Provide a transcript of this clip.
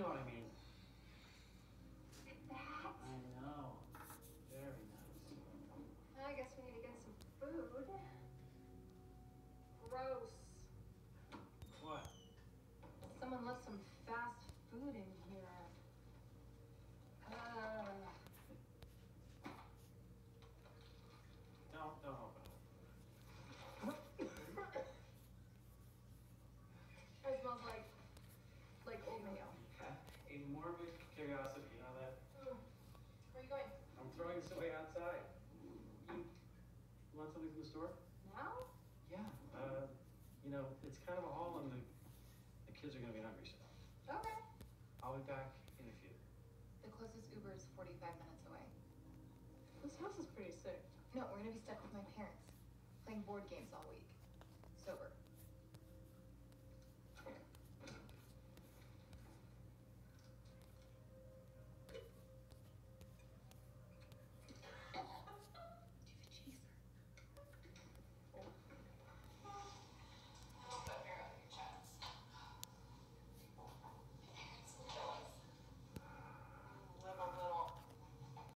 know what I mean. Look at that. I know. Very nice. I guess we need to get some food. Gross. What? Someone left some fast food in here. Don't open it. It smells like old mayo. A morbid curiosity, you know that? Where are you going? I'm throwing this away outside. You want something from the store? Now? Yeah. You know, it's kind of a haul and the kids are gonna be hungry, so. Okay. I'll be back in a few. The closest Uber is 45 minutes away. This house is pretty sick. No, we're gonna be stuck with my parents, playing board games all week. Sober.